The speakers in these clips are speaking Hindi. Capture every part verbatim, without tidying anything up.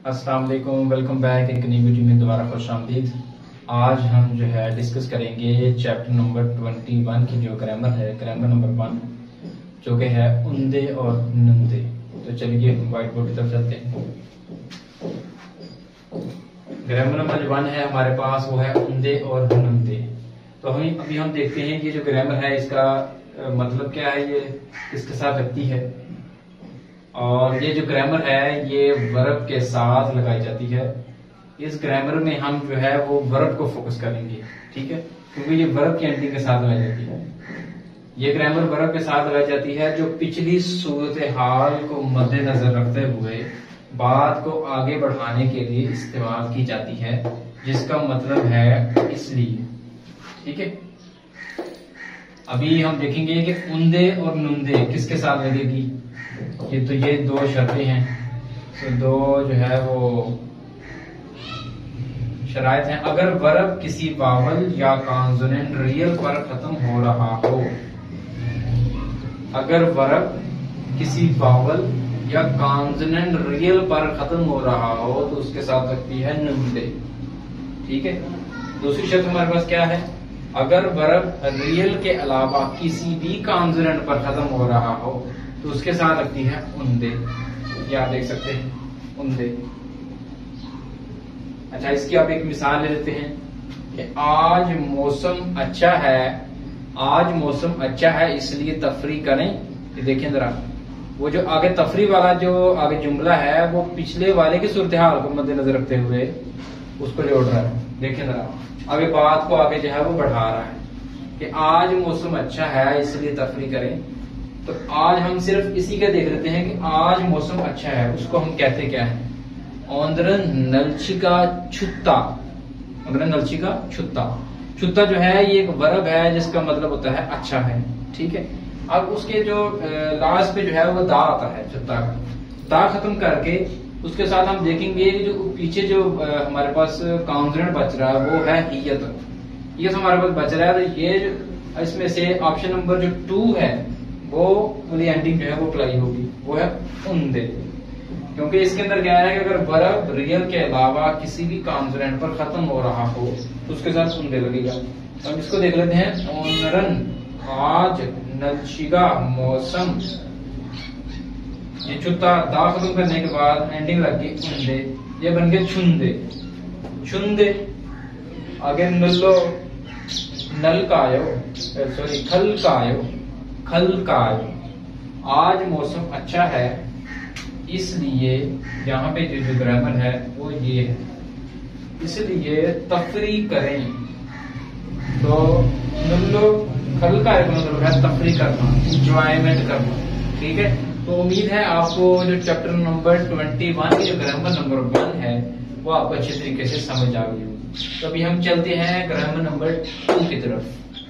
अस्सलाम वालेकुम, वेलकम बैक। एक नई वीडियो में दोबारा खुश आमदीद। आज हम जो है डिस्कस करेंगे चैप्टर नंबर इक्कीस की जो ग्रामर है, ग्रामर नंबर वन, जो कि है उंदे और नंदे। तो चलिए व्हाइट बोर्ड की तरफ चलते हैं। ग्रामर नंबर वन है हमारे पास, वो है उंदे और नंदे। तो हम अभी हम देखते हैं कि जो ग्रामर है इसका मतलब क्या है, ये किसके साथ लगती है। और ये जो ग्रामर है ये वर्ब के साथ लगाई जाती है। इस ग्रामर में हम जो है वो वर्ब को फोकस करेंगे, ठीक है, क्योंकि ये वर्ब की एंडिंग के साथ लगाई जाती है। ये ग्रामर वर्ब के साथ लगाई जाती है जो पिछली सूरत हाल को मद्देनजर रखते हुए बात को आगे बढ़ाने के लिए इस्तेमाल की जाती है, जिसका मतलब है इसलिए, ठीक है। अभी हम देखेंगे कि उंदे और नुंदे किसके साथ लगेगी। ये तो ये दो शर्तें हैं, तो दो जो है वो शराइत हैं। अगर वर्ब किसी वावल या कॉन्सोनेंट रियल पर खत्म हो रहा हो, अगर वर्ब किसी वावल या कॉन्सोनेंट रियल पर खत्म हो रहा हो तो उसके साथ लगती है नुंदे, ठीक है। दूसरी शर्त हमारे पास क्या है, अगर वर्ब रियल के अलावा किसी भी कॉन्सोनेंट पर खत्म हो रहा हो तो उसके साथ लगती है उंदे। ये आप देख सकते हैं उंदे। अच्छा, इसकी आप एक मिसाल ले लेते हैं कि आज मौसम अच्छा है, आज मौसम अच्छा है इसलिए तफरी करें। ये देखें जरा, वो जो आगे तफरी वाला जो आगे जुमला है वो पिछले वाले की सूरत हाल को मद्देनजर रखते हुए उसको जोड़ रहा है। देखें जरा, आगे बात को आगे जो है वो बढ़ा रहा है कि आज मौसम अच्छा है इसलिए तफरी करें। तो आज हम सिर्फ इसी का देख लेते हैं कि आज मौसम अच्छा है, उसको हम कहते क्या है, औंदरन नलचिका छुत्ता। औंदरन नलचिका छुत्ता। छुत्ता जो है ये एक वर्ब है जिसका मतलब होता है अच्छा है, ठीक है। अब उसके जो लास्ट पे जो है वो दा आता है, छुत्ता का दा खत्म करके उसके साथ हम देखेंगे कि जो पीछे जो हमारे पास कॉन्सोनेंट बच रहा है वो है हियत। ये हमारे पास बच रहा है, तो ये इसमें से ऑप्शन नंबर जो टू है वो वाली एंडिंग जो है वो अप्लाई होगी, वो है उंदे। क्योंकि इसके अंदर क्या है कि अगर वर्ब रियल के अलावा किसी भी कॉन्सोनेंट पर खत्म हो रहा हो तो उसके साथ उंदे लगेगा। तो हम इसको देख लेते हैं, ओनरन आज नलशिगा मौसम। ये छुत्ता दा खत्म करने के बाद एंडिंग लग गई उंदे, ये बन गए छुंदे। छुंदे आगे नल्लो नल कायो सॉरी खल कायो खल कायो। आज मौसम अच्छा है इसलिए यहाँ पे जो जो ग्रामर है वो ये है, इसलिए तफरी करें। तो नल्लो खल कायो मतलब है तफरी करना, इंजॉयमेंट करना, ठीक है। तो उम्मीद है आपको जो चैप्टर नंबर इक्कीस की जो ग्रामर नंबर वन है वो आपको अच्छे तरीके से समझ आ गई होगी। तो अभी हम चलते हैं ग्रामर नंबर टू की तरफ।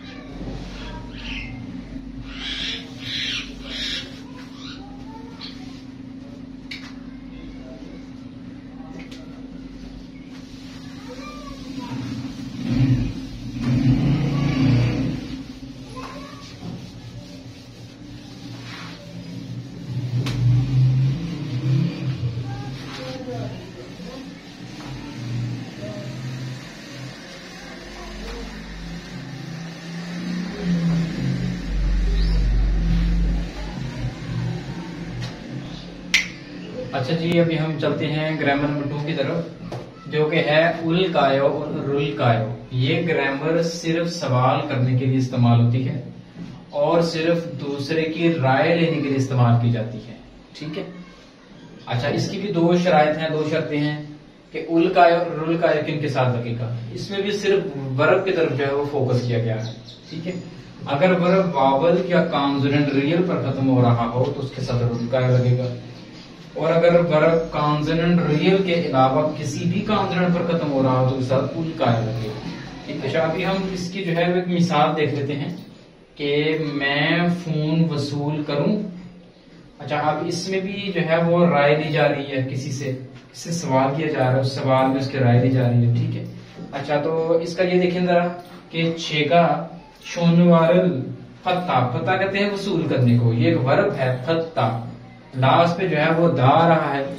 अच्छा जी, अभी हम चलते हैं ग्रामर नंबर टू की तरफ, जो कि है उल कायो और रुल कायो। ये ग्रामर सिर्फ सवाल करने के लिए इस्तेमाल होती है और सिर्फ दूसरे की राय लेने के लिए इस्तेमाल की जाती है, ठीक है। अच्छा, इसकी भी दो शराइत हैं, दो शर्तें हैं कि उल कायो और रुल कायो किन के साथ लगेगा। इसमें भी सिर्फ वर्ब की तरफ जो है वो फोकस किया गया है, ठीक है। अगर वर्ब वावल या कॉन्सोनेंट रियल पर खत्म हो रहा हो तो उसके साथ रुल कायो लगेगा, और अगर वर्ब कॉन्सोनेंट रियल के अलावा किसी भी कॉन्सोनेंट पर खत्म हो रहा हो तो उसके साथ उल कायो लगेगा, ठीक है। अभी हम इसकी जो है एक मिसाल देख लेते हैं कि मैं फोन वसूल करूं। अच्छा, अब इसमें भी जो है वो राय ली जा रही है, किसी से किसी से सवाल किया जा रहा है, उस सवाल में उसकी राय ली जा रही है, ठीक है। अच्छा, तो इसका ये देखें जरा कि छेगा शोनवारल फत्ता। फत्ता कहते हैं वसूल करने को, ये एक वर्ब है फत्ता, लास्ट पे जो है वो दा रहा है,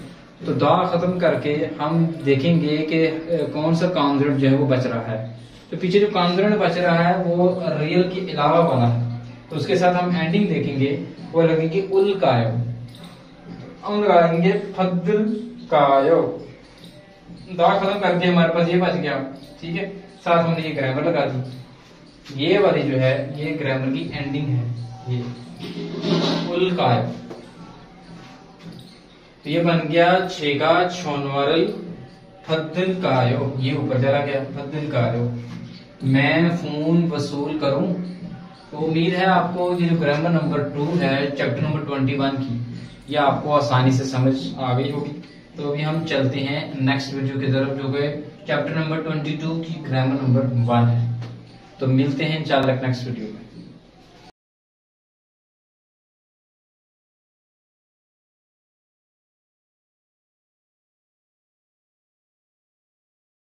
तो दा खत्म करके हम देखेंगे कि कौन सा कॉन्सोनेंट जो है वो बच रहा है। तो पीछे जो कॉन्सोनेंट बच रहा है वो रियल के अलावा वाला है, तो उसके साथ हम एंडिंग देखेंगे, वो लगेगी उल कायो। हम लगाएंगे फद्दल कायो। दा खत्म करके हमारे पास ये बच गया, ठीक है। साथ हमने ये ग्रामर लगा दी, ये वाली जो है ये ग्रामर की एंडिंग है, ये उल कायो। तो ये बन गया छेगा छोनवारल फद्दल कायो, ये ऊपर चला गया फद्दल कायो। मैं फोन वसूल करूं। तो उम्मीद है आपको ये जो ग्रामर नंबर टू है चैप्टर नंबर ट्वेंटी वन की, ये आपको आसानी से समझ आ गई होगी। तो अभी हम चलते हैं नेक्स्ट वीडियो की तरफ, जो कि चैप्टर नंबर ट्वेंटी टू की ग्रामर नंबर वन है। तो मिलते हैं इंशाल्लाह नेक्स्ट वीडियो में।